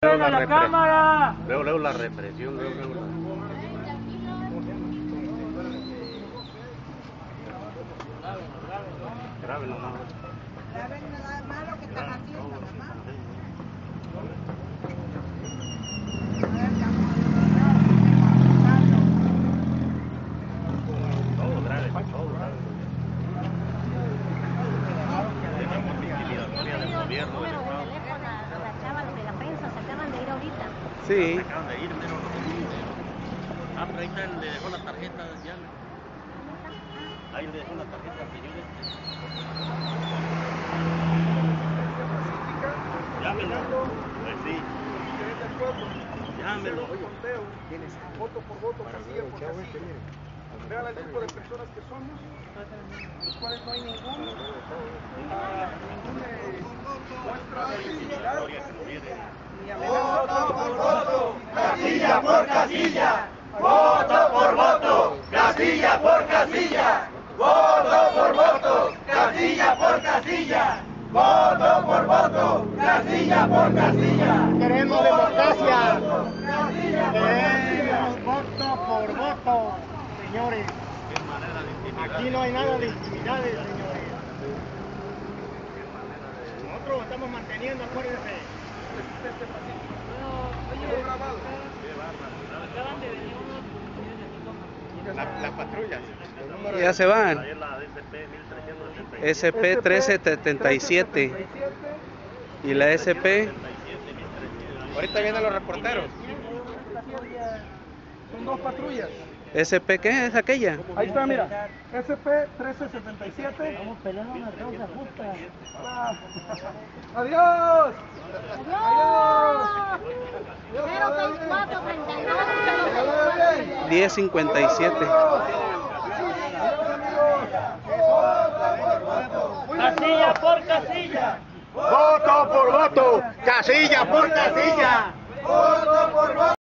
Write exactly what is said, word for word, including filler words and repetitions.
veo la, la repre cámara. veo, veo la represión, veo, veo la... Grave nomás. Grave nada más lo que están haciendo, mamá. Todo grave, todo grave. Tenemos intimidación del gobierno del Estado. Las chavas de la prensa se acaban de ir ahorita. Sí. Acaban de ir, pero no tengo. Ah, pero ahí está, le dejó la tarjeta ya. Ahí le dejó la tarjeta al señor. Llámelo. Pues sí. Llámelo. Voto por voto, casilla por casilla. Vean el grupo de personas que somos, los cuales no hay ningún, uh, ninguna muestra de debilidad ni amenaza. Voto por voto, casilla por casilla. Voto por voto, casilla por casilla. Voto por voto, casilla por casilla. Voto por voto, casilla por casilla. Queremos democracia. Queremos voto por voto, señores. Aquí no hay nada de intimidades, señores. Nosotros estamos manteniendo, acuérdense. Acaban de venir unos La, las patrullas. Ya se van. Ahí es la S P mil trescientos setenta y siete. S P trece setenta y siete. Y la S P. Ahorita vienen los reporteros. Son dos patrullas. ¿S P qué es aquella? Ahí está, mira. S P trece setenta y siete. Estamos peleando una causa justa. ¡Adiós! ¡Adiós! cero seis cuatro treinta y nueve diez cincuenta y siete. Casilla por casilla. Voto por voto, casilla por casilla. Voto por voto.